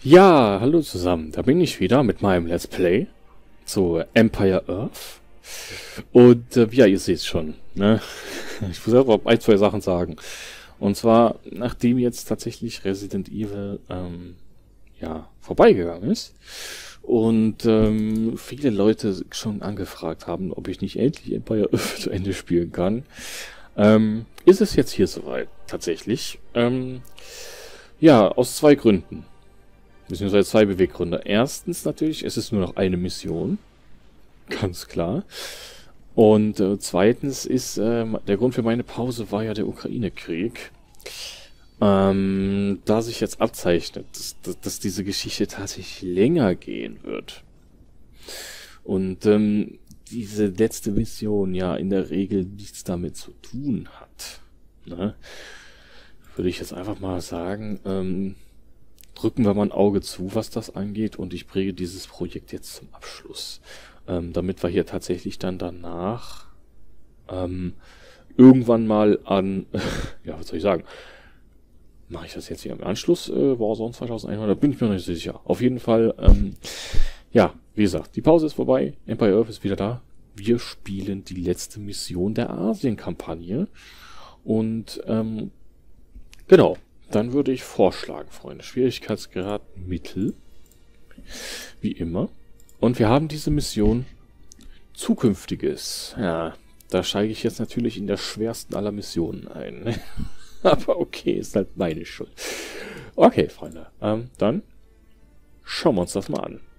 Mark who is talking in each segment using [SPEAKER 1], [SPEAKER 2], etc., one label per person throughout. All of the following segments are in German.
[SPEAKER 1] Ja, hallo zusammen. Da bin ich wieder mit meinem Let's Play zu Empire Earth. Und ja, ihr seht schon, ne? Ich muss aber ein, zwei Sachen sagen. Und zwar, nachdem jetzt tatsächlich Resident Evil ja, vorbeigegangen ist und viele Leute schon angefragt haben, ob ich nicht endlich Empire Earth zu Ende spielen kann, ist es jetzt hier soweit tatsächlich. Ja, aus zwei Gründen. Beziehungsweise zwei Beweggründe. Erstens natürlich, es ist nur noch eine Mission. Ganz klar. Und zweitens ist, der Grund für meine Pause war ja der Ukraine-Krieg. Da sich jetzt abzeichnet, dass diese Geschichte tatsächlich länger gehen wird. Und diese letzte Mission ja in der Regel nichts damit zu tun hat. Ne? Würde ich jetzt einfach mal sagen, drücken wir mal ein Auge zu, was das angeht, und ich bringe dieses Projekt jetzt zum Abschluss. Damit wir hier tatsächlich dann danach irgendwann mal an, ja, was soll ich sagen, mache ich das jetzt hier im Anschluss, Warzone 2100, bin ich mir noch nicht sicher. Auf jeden Fall, ja, wie gesagt, die Pause ist vorbei, Empire Earth ist wieder da. Wir spielen die letzte Mission der Asien-Kampagne und, genau. Dann würde ich vorschlagen, Freunde, Schwierigkeitsgrad Mittel, wie immer. Und wir haben diese Mission Zukünftiges. Ja, da steige ich jetzt natürlich in der schwersten aller Missionen ein. Aber okay, ist halt meine Schuld. Okay, Freunde, dann schauen wir uns das mal an.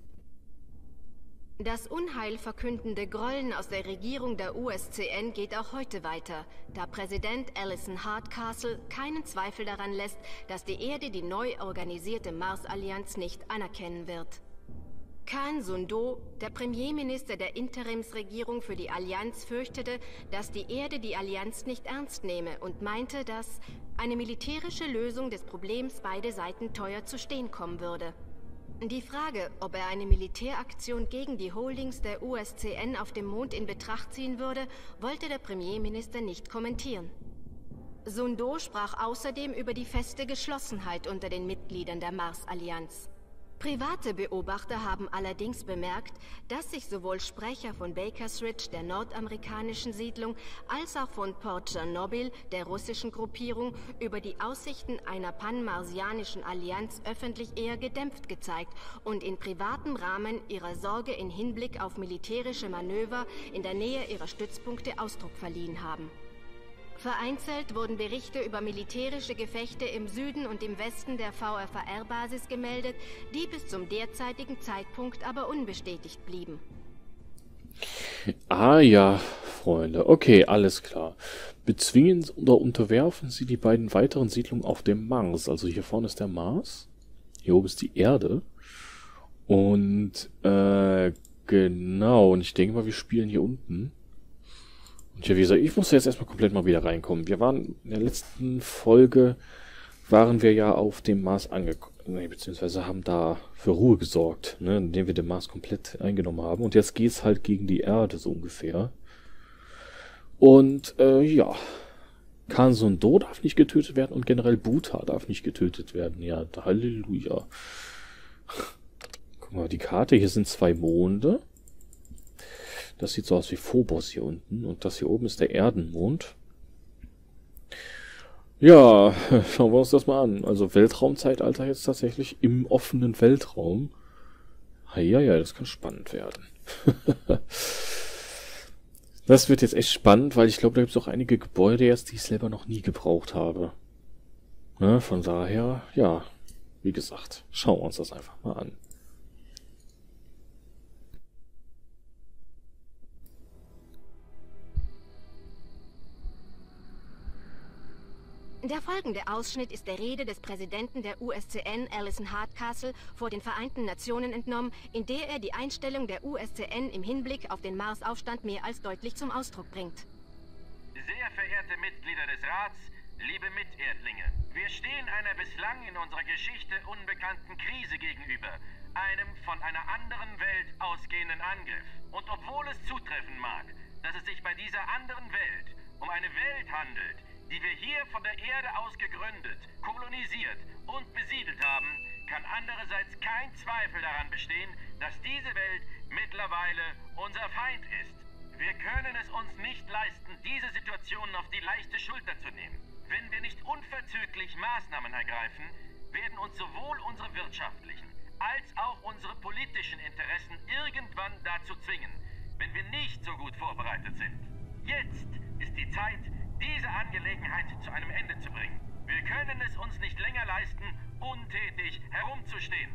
[SPEAKER 2] Das Unheil verkündende Grollen aus der Regierung der USCN geht auch heute weiter, da Präsident Alyson Hardcastle keinen Zweifel daran lässt, dass die Erde die neu organisierte Mars-Allianz nicht anerkennen wird. Khan Sun-Do, der Premierminister der Interimsregierung für die Allianz, fürchtete, dass die Erde die Allianz nicht ernst nehme und meinte, dass eine militärische Lösung des Problems beide Seiten teuer zu stehen kommen würde. Die Frage, ob er eine Militäraktion gegen die Holdings der USCN auf dem Mond in Betracht ziehen würde, wollte der Premierminister nicht kommentieren. Sun-Do sprach außerdem über die feste Geschlossenheit unter den Mitgliedern der Mars-Allianz. Private Beobachter haben allerdings bemerkt, dass sich sowohl Sprecher von Baker's Ridge, der nordamerikanischen Siedlung, als auch von Port Chernobyl, der russischen Gruppierung, über die Aussichten einer panmarsianischen Allianz öffentlich eher gedämpft gezeigt und in privatem Rahmen ihrer Sorge in Hinblick auf militärische Manöver in der Nähe ihrer Stützpunkte Ausdruck verliehen haben. Vereinzelt wurden Berichte über militärische Gefechte im Süden und im Westen der VFR-Basis gemeldet, die bis zum derzeitigen Zeitpunkt aber unbestätigt blieben.
[SPEAKER 1] Ah ja, Freunde, okay, alles klar. Bezwingen oder unterwerfen Sie die beiden weiteren Siedlungen auf dem Mars. Also hier vorne ist der Mars, hier oben ist die Erde. Und genau, und ich denke mal, wir spielen hier unten. Und ja, wie gesagt, ich muss jetzt erstmal komplett mal wieder reinkommen. Wir waren in der letzten Folge, waren wir ja auf dem Mars angekommen, nee, beziehungsweise haben da für Ruhe gesorgt, ne, indem wir den Mars komplett eingenommen haben. Und jetzt geht's halt gegen die Erde, so ungefähr. Und, ja, Khan Sun-Do darf nicht getötet werden und generell Buta darf nicht getötet werden. Ja, Halleluja. Guck mal, die Karte, hier sind zwei Monde. Das sieht so aus wie Phobos hier unten. Und das hier oben ist der Erdenmond. Ja, schauen wir uns das mal an. Also Weltraumzeitalter jetzt tatsächlich im offenen Weltraum. Ja, das kann spannend werden. Das wird jetzt echt spannend, weil ich glaube, da gibt es auch einige Gebäude jetzt, die ich selber noch nie gebraucht habe. Ja, von daher, ja, wie gesagt, schauen wir uns das einfach mal an.
[SPEAKER 2] Der folgende Ausschnitt ist der Rede des Präsidenten der USCN, Alyson Hardcastle, vor den Vereinten Nationen entnommen, in der er die Einstellung der USCN im Hinblick auf den Marsaufstand mehr als deutlich zum Ausdruck bringt.
[SPEAKER 3] Sehr verehrte Mitglieder des Rats, liebe Miterdlinge, wir stehen einer bislang in unserer Geschichte unbekannten Krise gegenüber, einem von einer anderen Welt ausgehenden Angriff. Und obwohl es zutreffen mag, dass es sich bei dieser anderen Welt um eine Welt handelt, die wir hier von der Erde aus gegründet, kolonisiert und besiedelt haben, kann andere andererseits kein Zweifel daran bestehen, dass diese Welt mittlerweile unser Feind ist. Wir können es uns nicht leisten, diese Situationen auf die leichte Schulter zu nehmen. Wenn wir nicht unverzüglich Maßnahmen ergreifen, werden uns sowohl unsere wirtschaftlichen als auch unsere politischen Interessen irgendwann dazu zwingen, wenn wir nicht so gut vorbereitet sind. Jetzt ist die Zeit, diese Angelegenheit zu einem Ende zu bringen. Wir können es uns nicht länger leisten, untätig herumzustehen.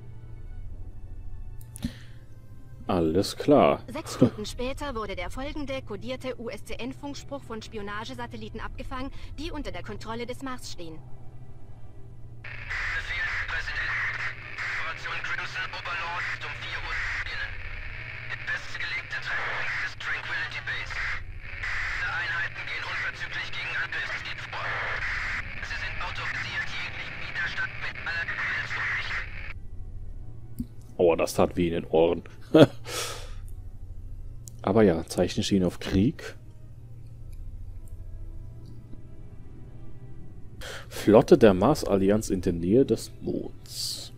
[SPEAKER 1] Alles klar.
[SPEAKER 2] 6 Stunden später wurde der folgende kodierte USCN-Funkspruch von Spionagesatelliten abgefangen, die unter der Kontrolle des Mars stehen.
[SPEAKER 4] Befehl, Präsident. Operation Crimson Overlord ist um 4 Uhr zu beginnen. Der festgelegte Treffpunkt ist Tranquility Base. Alle Einheiten gehen unverzüglich gegen Angriffsziel vor. Sie sind autorisiert, jeglichen Widerstand mit aller Gewalt zu richten.
[SPEAKER 1] Oh, das tat weh in den Ohren. Aber ja, Zeichen stehen auf Krieg. Flotte der Mars-Allianz in der Nähe des Monds.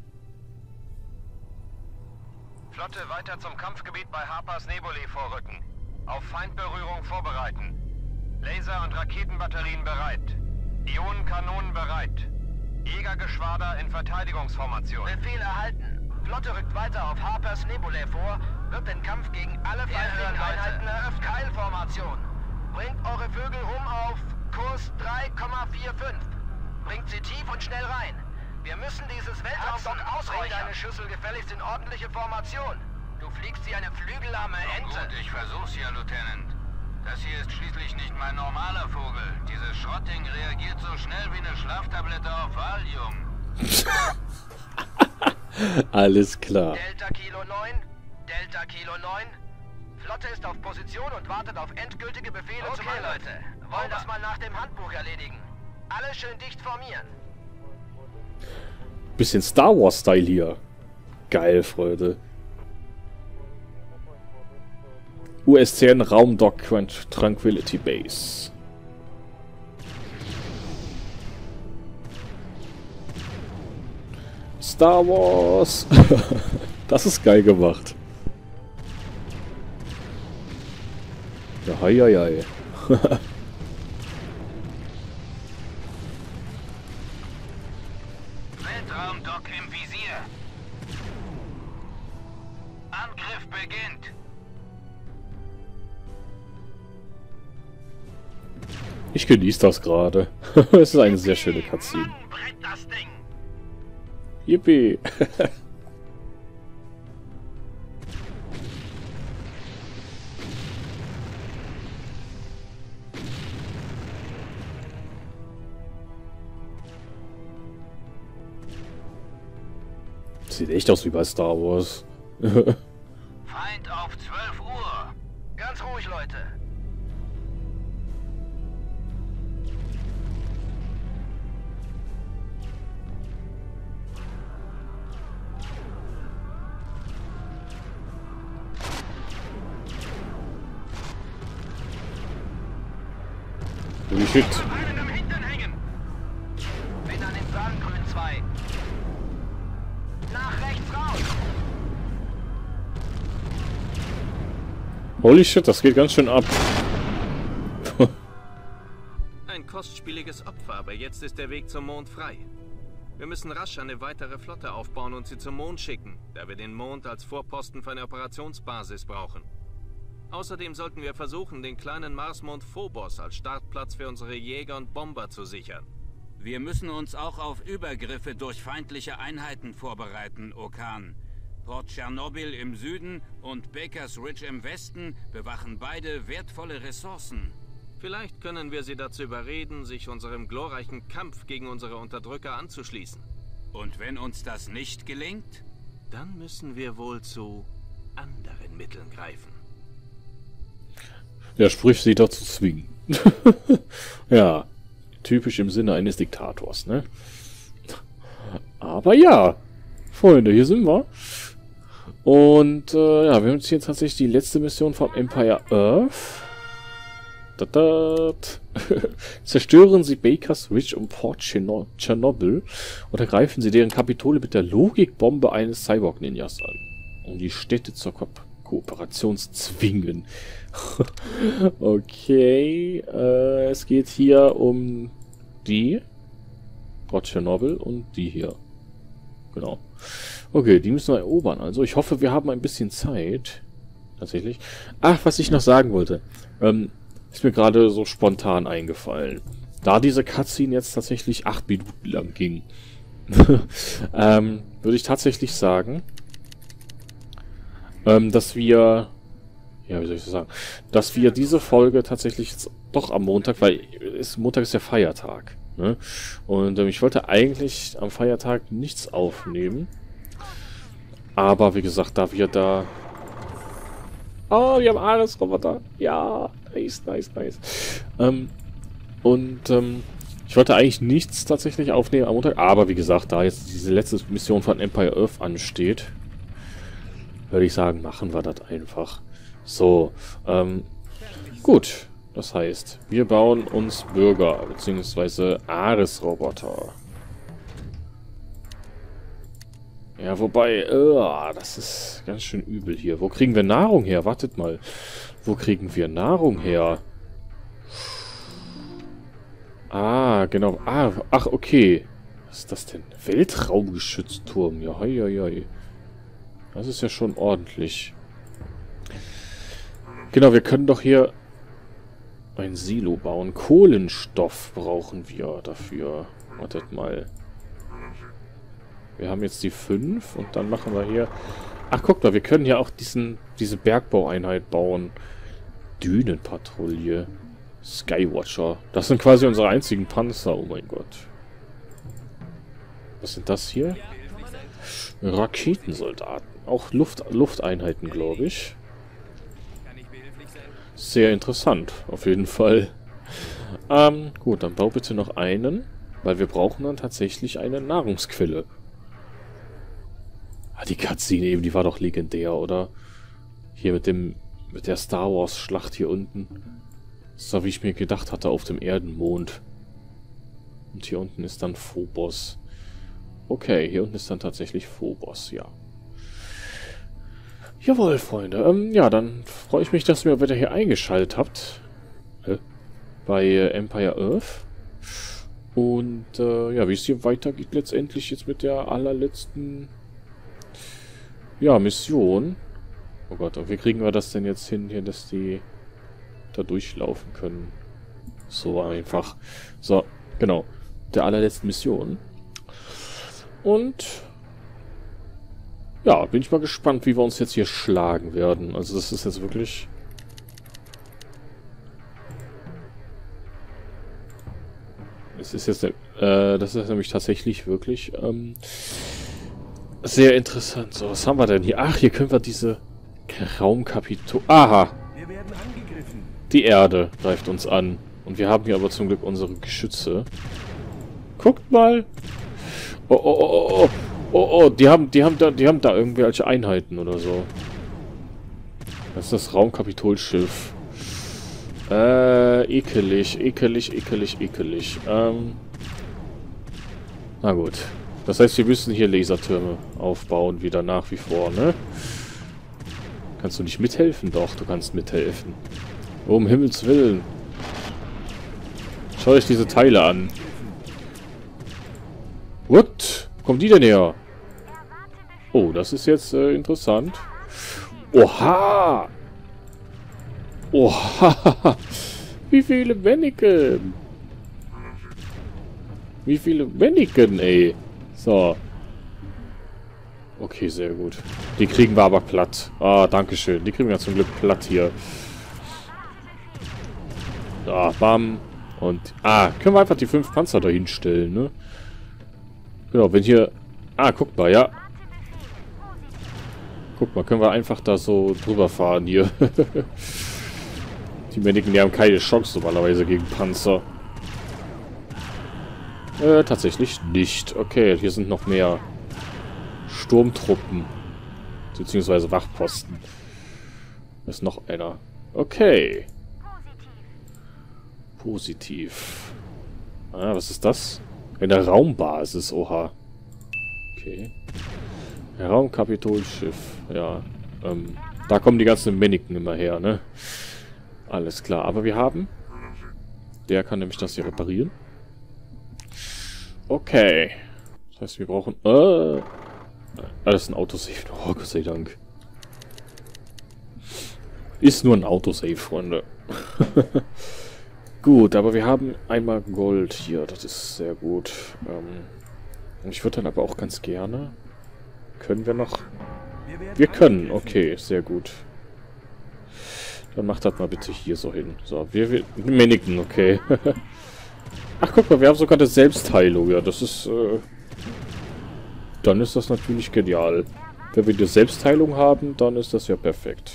[SPEAKER 5] Flotte weiter zum Kampfgebiet bei Harpers Nebulae vorrücken. Auf Feindberührung vorbereiten. Laser- und Raketenbatterien bereit. Ionenkanonen bereit. Jägergeschwader in Verteidigungsformation.
[SPEAKER 4] Befehl erhalten. Flotte rückt weiter auf Harpers Nebulae vor, wird den Kampf gegen alle feindlichen Einheiten eröffnen. Keilformation. Bringt eure Vögel rum auf Kurs 3,45. Bringt sie tief und schnell rein. Wir müssen dieses Weltraumdock ausräuchern. Bring deine Schüssel gefälligst in ordentliche Formation. Du fliegst wie eine flügelarme Ente.
[SPEAKER 5] Gut, ich versuch's ja, Lieutenant. Das hier ist schließlich nicht mein normaler Vogel. Dieses Schrottding reagiert so schnell wie eine Schlaftablette auf Valium.
[SPEAKER 1] Alles klar.
[SPEAKER 4] Delta Kilo 9, Delta Kilo 9. Flotte ist auf Position und wartet auf endgültige Befehle zum Angriff. Leute, wollen das mal nach dem Handbuch erledigen. Alle schön dicht formieren.
[SPEAKER 1] Bisschen Star Wars-Style hier. Geil, Freunde. USCN Raumdock Tranquility Base. Star Wars. Das ist geil gemacht. Ja, hei, hei, hei.
[SPEAKER 5] Weltraumdock im Visier. Angriff beginnt.
[SPEAKER 1] Ich genieße das gerade. Es ist eine sehr schöne Cutscene.
[SPEAKER 4] Mann, brett das Ding.
[SPEAKER 1] Yippie. Sieht echt aus wie bei Star Wars.
[SPEAKER 5] Feind auf 12 Uhr.
[SPEAKER 4] Ganz ruhig, Leute.
[SPEAKER 1] Holy shit.
[SPEAKER 4] Einen am Hintern hängen. Bin an den Sandgrün 2. Nach rechts raus.
[SPEAKER 1] Holy shit, das geht ganz schön ab.
[SPEAKER 6] Ein kostspieliges Opfer, aber jetzt ist der Weg zum Mond frei. Wir müssen rasch eine weitere Flotte aufbauen und sie zum Mond schicken, da wir den Mond als Vorposten für eine Operationsbasis brauchen. Außerdem sollten wir versuchen, den kleinen Marsmond Phobos als Startplatz für unsere Jäger und Bomber zu sichern.
[SPEAKER 7] Wir müssen uns auch auf Übergriffe durch feindliche Einheiten vorbereiten, Okan. Port Tschernobyl im Süden und Bakers Ridge im Westen bewachen beide wertvolle Ressourcen.
[SPEAKER 6] Vielleicht können wir sie dazu überreden, sich unserem glorreichen Kampf gegen unsere Unterdrücker anzuschließen.
[SPEAKER 7] Und wenn uns das nicht gelingt?
[SPEAKER 6] Dann müssen wir wohl zu anderen Mitteln greifen.
[SPEAKER 1] Der spricht sie dazu zwingen. Ja, typisch im Sinne eines Diktators, ne? Aber ja, Freunde, hier sind wir. Und ja, wir haben jetzt hier tatsächlich die letzte Mission vom Empire Earth. Zerstören Sie Baker's Ridge und Port Chernobyl und ergreifen Sie deren Kapitole mit der Logikbombe eines Cyborg-Ninjas an, um die Städte zur Kooperation zu zwingen. Okay, es geht hier um die Port Chernobyl und die hier. Genau. Okay, die müssen wir erobern. Also ich hoffe, wir haben ein bisschen Zeit. Tatsächlich. Ach, was ich noch sagen wollte. Ist mir gerade so spontan eingefallen. Da diese Cutscene jetzt tatsächlich 8 Minuten lang ging, würde ich tatsächlich sagen, dass wir, ja, wie soll ich das sagen, dass wir diese Folge tatsächlich jetzt doch am Montag, weil Montag ist ja Feiertag, ne? Und ich wollte eigentlich am Feiertag nichts aufnehmen. Aber wie gesagt, da wir da... Oh, wir haben Ares-Roboter. Ja, nice, nice, nice. Ich wollte eigentlich nichts tatsächlich aufnehmen am Montag. Aber wie gesagt, da jetzt diese letzte Mission von Empire Earth ansteht, würde ich sagen, machen wir das einfach. So, gut. Das heißt, wir bauen uns Bürger, beziehungsweise Ares-Roboter. Ja, wobei, das ist ganz schön übel hier. Wo kriegen wir Nahrung her? Wartet mal. Wo kriegen wir Nahrung her? Ah, genau. Ah, ach, okay. Was ist das denn? Weltraumgeschützturm. Ja, hoi, hoi, hoi. Das ist ja schon ordentlich. Genau, wir können doch hier ein Silo bauen. Kohlenstoff brauchen wir dafür. Wartet mal. Wir haben jetzt die 5 und dann machen wir hier... Ach, guck mal, wir können ja auch diese Bergbaueinheit bauen. Dünenpatrouille. Skywatcher. Das sind quasi unsere einzigen Panzer. Oh mein Gott. Was sind das hier? Raketensoldaten. Auch Lufteinheiten, glaube ich. Sehr interessant, auf jeden Fall. Gut, dann bau bitte noch einen, weil wir brauchen dann tatsächlich eine Nahrungsquelle. Ah, die Cutscene eben, die war doch legendär, oder? Hier mit der Star Wars Schlacht hier unten. So wie ich mir gedacht hatte, auf dem Erdenmond. Und hier unten ist dann Phobos. Okay, hier unten ist dann tatsächlich Phobos, ja. Jawohl, Freunde. Ja, dann freue ich mich, dass ihr wieder hier eingeschaltet habt. Bei Empire Earth. Und, ja, wie es hier weitergeht letztendlich jetzt mit der allerletzten... Ja, Mission. Oh Gott, und wie kriegen wir das denn jetzt hin, hier, dass die da durchlaufen können? So einfach. So, genau. Der allerletzten Mission. Und ja, bin ich mal gespannt, wie wir uns jetzt hier schlagen werden. Also das ist jetzt wirklich... Es ist jetzt... das ist nämlich tatsächlich wirklich... sehr interessant. So, was haben wir denn hier? Ach, hier können wir diese Raumkapitol... Aha! Die Erde greift uns an. Und wir haben hier aber zum Glück unsere Geschütze. Guckt mal! Oh, oh, oh, oh, oh! Oh, oh, die haben da irgendwelche Einheiten oder so. Das ist das Raumkapitolschiff. Ekelig, ekelig, ekelig, ekelig. Na gut. Das heißt, wir müssen hier Lasertürme aufbauen, wieder nach wie vor, ne? Kannst du nicht mithelfen? Doch, du kannst mithelfen. Um Himmels Willen. Schaut euch diese Teile an. What? Wo kommen die denn her? Oh, das ist jetzt interessant. Oha! Oha! Wie viele Mannequin? Wie viele Mannequin, ey? So. Okay, sehr gut. Die kriegen wir aber platt. Ah, dankeschön. Die kriegen wir zum Glück platt hier. Da, bam. Und, können wir einfach die 5 Panzer dahin stellen, ne? Genau, wenn hier... guck mal, ja. Guck mal, können wir einfach da so drüber fahren hier. Die Männchen, die haben keine Chance normalerweise gegen Panzer. Tatsächlich nicht. Okay, hier sind noch mehr Sturmtruppen. Beziehungsweise Wachposten. Da ist noch einer. Okay. Positiv. Ah, was ist das? Eine Raumbasis, oha. Okay. Raumkapitolschiff, ja. Da kommen die ganzen Männchen immer her, ne? Alles klar, aber wir haben... Der kann nämlich das hier reparieren. Okay. Das heißt, wir brauchen... das ist ein Autosave. Oh, Gott sei Dank. Ist nur ein Autosave, Freunde. Gut, aber wir haben einmal Gold hier. Das ist sehr gut. Ich würde dann aber auch ganz gerne... Können wir noch... Wir können, okay, sehr gut. Dann macht das mal bitte hier so hin. So, wir Männchen, okay. Ach, guck mal, wir haben sogar eine Selbstheilung. Ja, das ist, dann ist das natürlich genial. Wenn wir die Selbstheilung haben, dann ist das ja perfekt.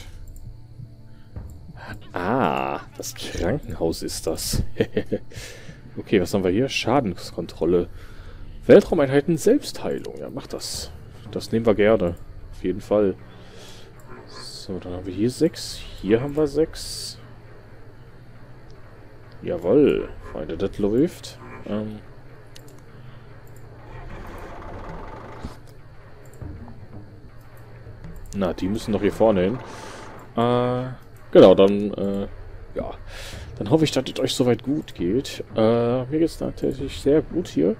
[SPEAKER 1] Ah, das Krankenhaus ist das. Okay, was haben wir hier? Schadenskontrolle. Weltraumeinheiten Selbstheilung. Ja, mach das. Das nehmen wir gerne. Auf jeden Fall. So, dann haben wir hier 6. Hier haben wir 6. Jawohl. Freunde, das läuft. Na, die müssen doch hier vorne hin. Genau, dann, ja. Dann hoffe ich, dass es euch soweit gut geht. Mir geht es tatsächlich sehr gut hier.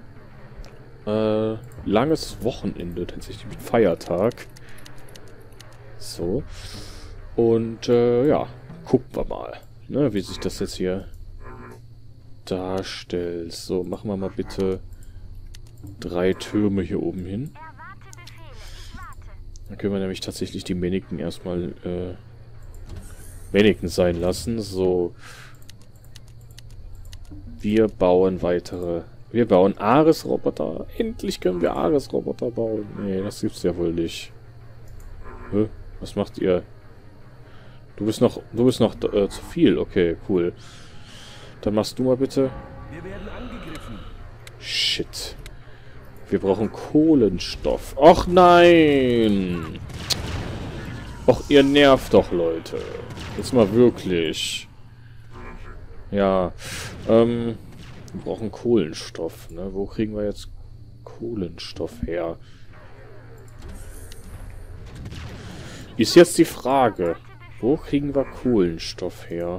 [SPEAKER 1] Langes Wochenende, tatsächlich mit Feiertag. So. Und, ja, gucken wir mal, ne, wie sich das jetzt hier darstellt. So, machen wir mal bitte 3 Türme hier oben hin. Dann können wir nämlich tatsächlich die Männchen erstmal, Männchen sein lassen. So. Wir bauen weitere... Wir bauen Ares-Roboter. Endlich können wir Ares-Roboter bauen. Nee, das gibt's ja wohl nicht. Hä? Was macht ihr? Du bist noch zu viel. Okay, cool. Dann machst du mal bitte.
[SPEAKER 8] Wir werden angegriffen.
[SPEAKER 1] Shit. Wir brauchen Kohlenstoff. Och nein! Och, ihr nervt doch, Leute. Jetzt mal wirklich. Ja, wir brauchen Kohlenstoff, ne? Wo kriegen wir jetzt Kohlenstoff her? Ist jetzt die Frage. Wo kriegen wir Kohlenstoff her?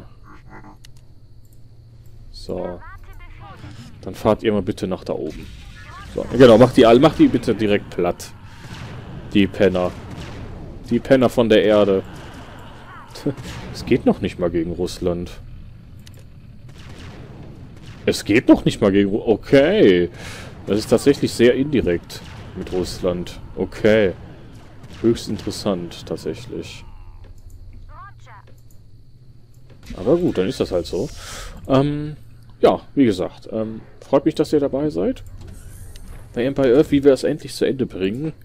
[SPEAKER 1] So. Dann fahrt ihr mal bitte nach da oben. So, genau, macht die bitte direkt platt. Die Penner. Die Penner von der Erde. Es geht noch nicht mal gegen Russland. Es geht noch nicht mal gegen... Okay. Das ist tatsächlich sehr indirekt mit Russland. Okay. Höchst interessant, tatsächlich. Aber gut, dann ist das halt so. Ja, wie gesagt. Freut mich, dass ihr dabei seid. Bei Empire Earth, wie wir es endlich zu Ende bringen.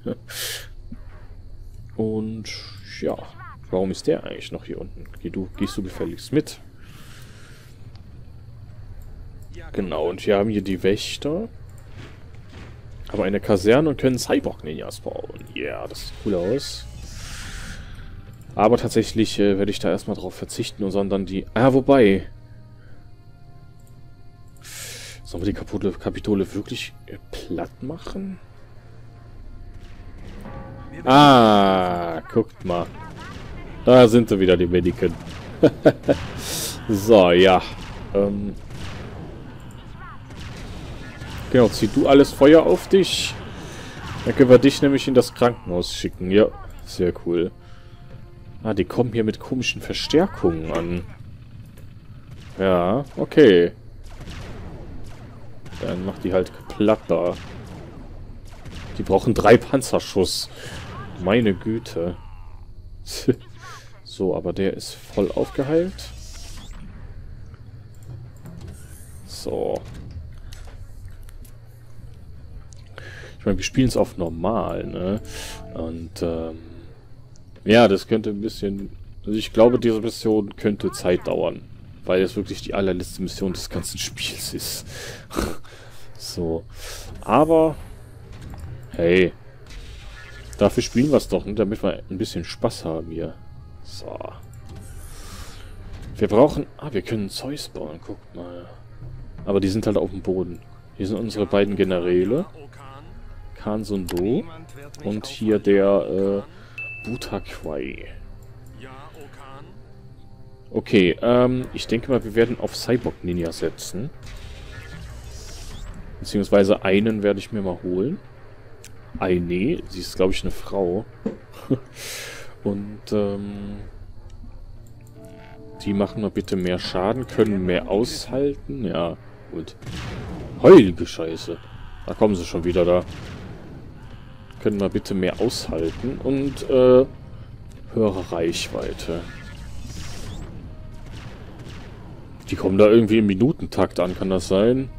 [SPEAKER 1] Und ja, warum ist der eigentlich noch hier unten? Gehst du gefälligst mit? Genau, und wir haben hier die Wächter. Haben eine Kaserne und können Cyborg-Ninjas bauen. Ja, yeah, das sieht cool aus. Aber tatsächlich werde ich da erstmal drauf verzichten, sondern die... Ah, wobei... Sollen wir die Kapitole wirklich platt machen? Ah, guckt mal. Da sind sie wieder, die Männchen. So, ja. Genau, zieh du alles Feuer auf dich. Dann können wir dich nämlich in das Krankenhaus schicken. Ja, sehr cool. Ah, die kommen hier mit komischen Verstärkungen an. Ja, okay. Dann macht die halt platt da. Die brauchen 3 Panzerschuss. Meine Güte. So, aber der ist voll aufgeheilt. So. Ich meine, wir spielen es auf normal, ne? Und, ja, das könnte ein bisschen... Also ich glaube, diese Mission könnte Zeit dauern. Weil es wirklich die allerletzte Mission des ganzen Spiels ist. So. Aber... Hey. Dafür spielen wir es doch, ne? Damit wir ein bisschen Spaß haben hier. So. Wir brauchen... Ah, wir können Zeus bauen, guckt mal. Aber die sind halt auf dem Boden. Hier sind unsere beiden Generäle. Khan Sundo. Und hier der Butakwai. Okay, ich denke mal, wir werden auf Cyborg Ninja setzen. Beziehungsweise einen werde ich mir mal holen. Nee, sie ist, glaube ich, eine Frau. Und, die machen mal bitte mehr Schaden, können mehr aushalten. Ja, gut. Heilige Scheiße. Da kommen sie schon wieder da. Können mal bitte mehr aushalten und, höhere Reichweite. Die kommen da irgendwie im Minutentakt an, kann das sein?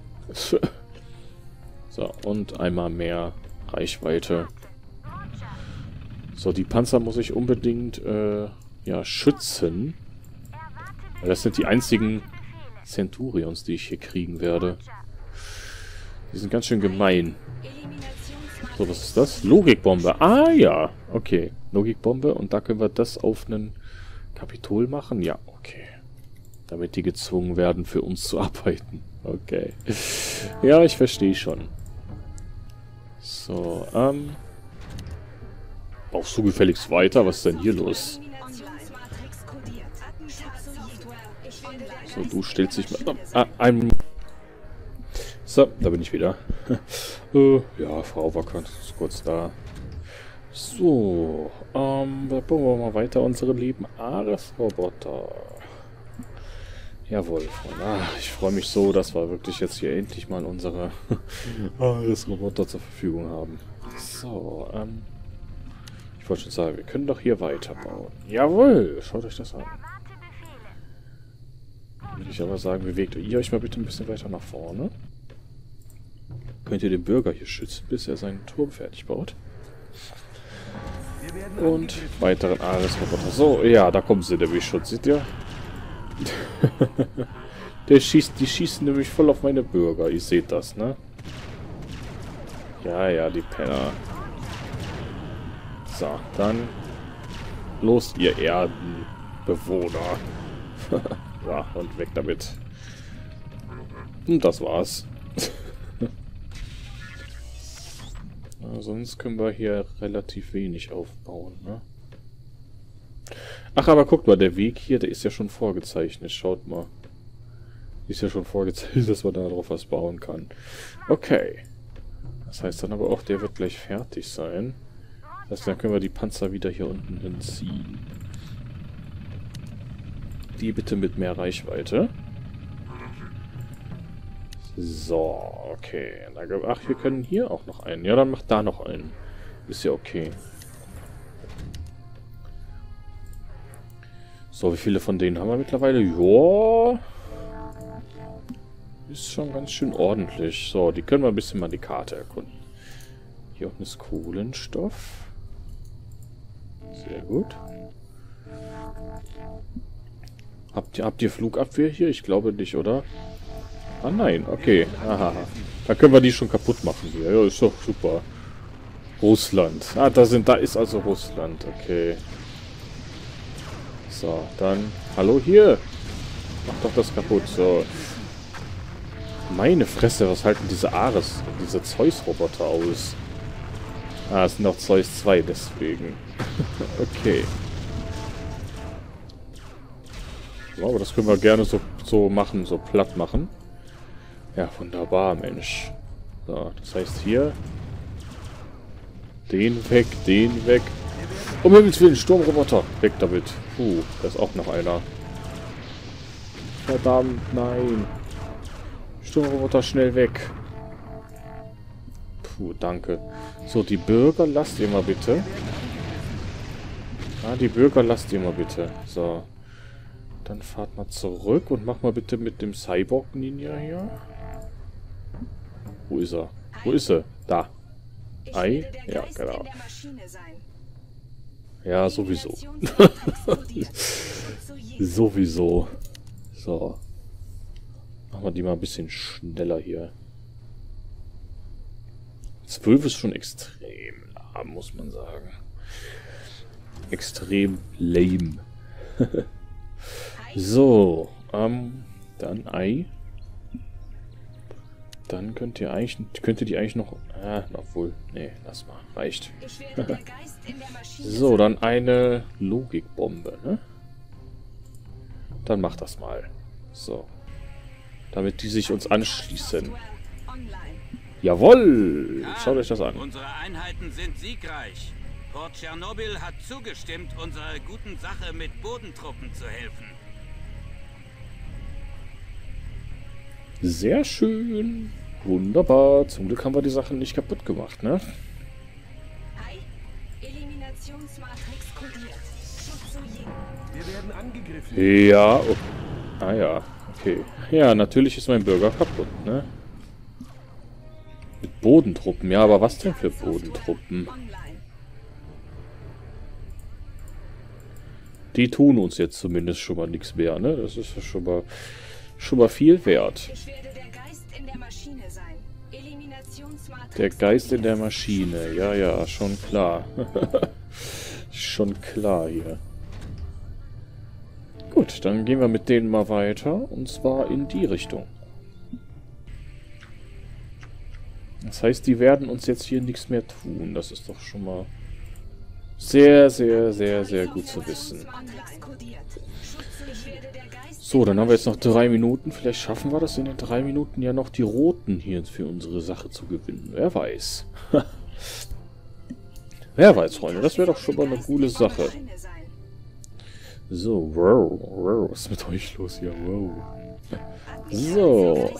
[SPEAKER 1] So, und einmal mehr Reichweite. So, die Panzer muss ich unbedingt, ja, schützen. Weil das sind die einzigen Centurions, die ich hier kriegen werde. Die sind ganz schön gemein. So, was ist das? Logikbombe. Ah, ja. Okay. Logikbombe. Und da können wir das auf einen Kapitol machen. Ja, okay. Damit die gezwungen werden, für uns zu arbeiten. Okay. Ja, ich verstehe schon. So, baust du gefälligst weiter? Was ist denn hier los? So, du stellst dich mal... So, da bin ich wieder. Ja, Frau war kurz da. So, da bauen wir mal weiter unsere lieben Ares-Roboter. Jawohl, Freunde. Ich freue mich so, dass wir wirklich jetzt hier endlich mal unsere Ares-Roboter zur Verfügung haben. So, ich wollte schon sagen, wir können doch hier weiterbauen. Jawohl, schaut euch das an. Würde ich aber sagen, bewegt ihr euch mal bitte ein bisschen weiter nach vorne. Könnt ihr den Bürger hier schützen, bis er seinen Turm fertig baut. Und weiteren Ares-Roboter. So, ja, da kommen sie, der Beschutz, seht ihr? Die schießen nämlich voll auf meine Bürger. Ihr seht das, ne? Ja, ja, die Penner. So, dann los, ihr Erdenbewohner. Ja, und weg damit. Und das war's. Sonst können wir hier relativ wenig aufbauen, ne? Ach, aber guckt mal, der Weg hier, der ist ja schon vorgezeichnet. Schaut mal. Ist ja schon vorgezeichnet, dass man da drauf was bauen kann. Okay. Das heißt dann aber auch, der wird gleich fertig sein. Das heißt, dann können wir die Panzer wieder hier unten hinziehen. Die bitte mit mehr Reichweite. So, okay. Ach, wir können hier auch noch einen. Ja, dann macht da noch einen. Ist ja okay. So, wie viele von denen haben wir mittlerweile? Joa. Ist schon ganz schön ordentlich. So, die können wir ein bisschen mal die Karte erkunden. Hier unten ist Kohlenstoff. Sehr gut. Habt ihr Flugabwehr hier? Ich glaube nicht, oder? Ah nein, okay. Aha. Da können wir die schon kaputt machen hier. Ja, ist doch super. Russland. Ah, da ist also Russland. Okay. So, dann... Hallo, hier! Mach doch das kaputt. So. Meine Fresse, was halten diese Ares, diese Zeus-Roboter aus? Ah, es sind noch Zeus 2, deswegen. Okay. So, aber das können wir gerne so machen, so platt machen. Ja, wunderbar, Mensch. So, das heißt hier... Den weg, den weg. Um Himmels Willen, Sturmroboter. Weg damit. Da ist auch noch einer. Verdammt, nein. Sturmroboter, schnell weg. Danke. So, die Bürger lasst ihr mal bitte. Ah, die Bürger lasst ihr mal bitte. So. Dann fahrt mal zurück und macht mal bitte mit dem Cyborg-Ninja hier. Wo ist er? Wo ist er? Da. Ei? Ja, genau. Ja, sowieso. Sowieso. So. Machen wir die mal ein bisschen schneller hier. 12 ist schon extrem lahm, muss man sagen. Extrem lame. So, dann Ei. Dann könntet ihr die eigentlich noch... obwohl... Nee, lass mal. Reicht. So, dann eine Logikbombe, ne? Dann macht das mal. So. Damit die sich uns anschließen. Jawohl! Schaut euch das an.
[SPEAKER 7] Unsere Einheiten sind siegreich. Port Chernobyl hat zugestimmt, unserer guten Sache mit Bodentruppen zu helfen.
[SPEAKER 1] Sehr schön. Wunderbar. Zum Glück haben wir die Sachen nicht kaputt gemacht, ne?
[SPEAKER 8] Eliminationsmatrix kodiert. Wir werden angegriffen.
[SPEAKER 1] Ja, okay. Ah ja, okay. Ja, natürlich ist mein Bürger kaputt, ne? Mit Bodentruppen. Ja, aber was denn für Bodentruppen? Die tun uns jetzt zumindest schon mal nichts mehr, ne? Das ist ja schon mal viel wert.
[SPEAKER 8] Ich werde der Geist in der Maschine sein. Eliminationsmatrix.
[SPEAKER 1] Der Geist in der Maschine. Ja, ja, schon klar. Schon klar hier. Gut, dann gehen wir mit denen mal weiter. Und zwar in die Richtung. Das heißt, die werden uns jetzt hier nichts mehr tun. Das ist doch schon mal sehr, sehr, sehr, sehr gut zu wissen. So, dann haben wir jetzt noch 3 Minuten. Vielleicht schaffen wir das in den 3 Minuten ja noch die Roten hier für unsere Sache zu gewinnen. Wer weiß. Wer weiß, Freunde. Das wäre doch schon mal eine coole Sache. So, wow, wow. Was ist mit euch los hier? Wow. So,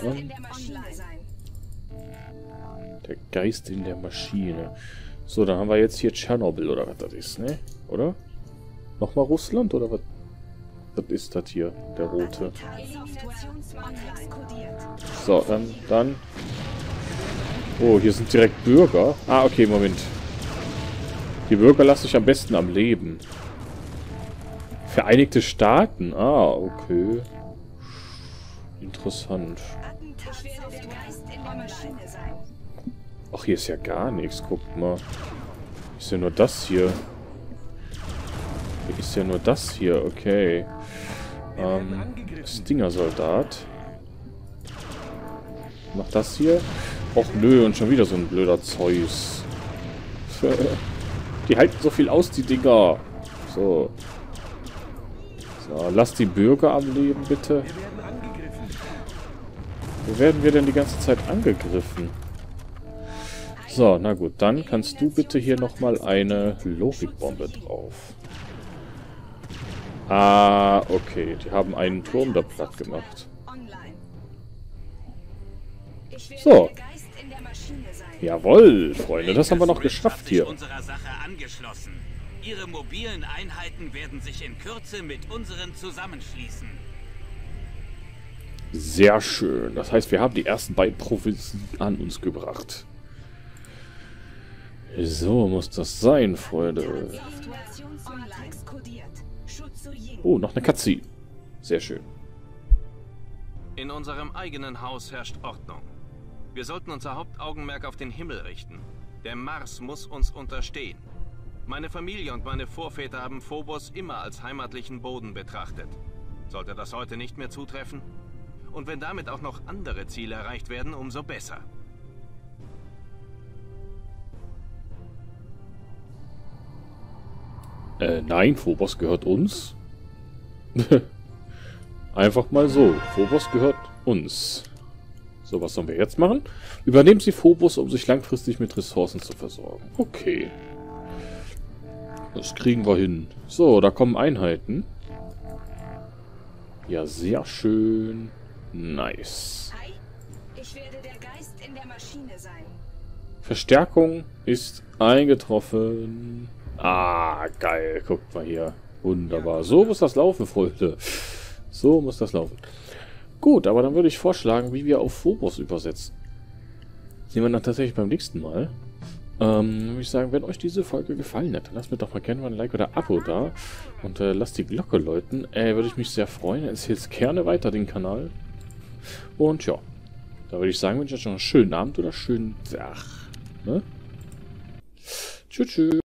[SPEAKER 1] der Geist in der Maschine. So, dann haben wir jetzt hier Tschernobyl, oder was das ist, ne? Oder? Nochmal Russland, oder was? Was ist das hier, der rote? So, dann... Oh, hier sind direkt Bürger. Ah, okay, Moment. Die Bürger lasse ich am besten am Leben. Vereinigte Staaten? Ah, okay. Interessant. Ach, hier ist ja gar nichts. Guckt mal. Ist ja nur das hier. Hier ist ja nur das hier. Okay. Stinger-Soldat. Macht das hier? Och nö, und schon wieder so ein blöder Zeus. Die halten so viel aus, die Dinger. So. So, lass die Bürger am Leben, bitte. Wo werden wir denn die ganze Zeit angegriffen? So, na gut, dann kannst du bitte hier nochmal eine Logikbombe drauf. Ah, okay, die haben einen Turm da platt gemacht. So. Jawohl, Freunde, das haben wir noch geschafft hier.
[SPEAKER 7] Ihre mobilen Einheiten werden sich in Kürze mit unseren zusammenschließen.
[SPEAKER 1] Sehr schön. Das heißt, wir haben die ersten beiden Provinzen an uns gebracht. So muss das sein, Freunde. Oh, noch eine Cutscene. Sehr schön.
[SPEAKER 6] In unserem eigenen Haus herrscht Ordnung. Wir sollten unser Hauptaugenmerk auf den Himmel richten. Der Mars muss uns unterstehen. Meine Familie und meine Vorväter haben Phobos immer als heimatlichen Boden betrachtet. Sollte das heute nicht mehr zutreffen? Und wenn damit auch noch andere Ziele erreicht werden, umso besser.
[SPEAKER 1] Nein, Phobos gehört uns. Einfach mal so. Phobos gehört uns. So, was sollen wir jetzt machen? Übernehmen Sie Phobos, um sich langfristig mit Ressourcen zu versorgen. Okay. Das kriegen wir hin. So, da kommen Einheiten. Ja, sehr schön. Nice.
[SPEAKER 8] Ich werde der Geist in der Maschine sein.
[SPEAKER 1] Verstärkung ist eingetroffen. Ah, geil. Guckt mal hier. Wunderbar. So muss das laufen, Freunde. So muss das laufen. Gut, aber dann würde ich vorschlagen, wie wir auf Phobos übersetzen. Sehen wir dann tatsächlich beim nächsten Mal. Würde ich sagen, wenn euch diese Folge gefallen hat, dann lasst mir doch mal gerne mal ein Like oder Abo da. Und lasst die Glocke läuten. Würde ich mich sehr freuen. Erzählt gerne weiter den Kanal. Und ja, da würde ich sagen, wünsche ich euch noch einen schönen Abend oder schönen Tag. Ne? Tschüss, tschüss.